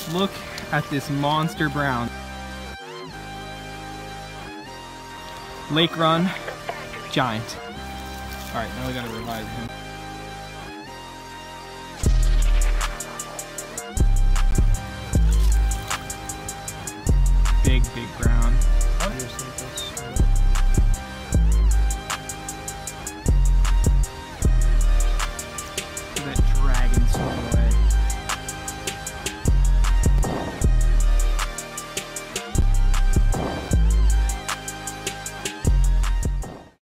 Look at this monster brown. Lake run, giant. All right, now we gotta revive him. Big brown.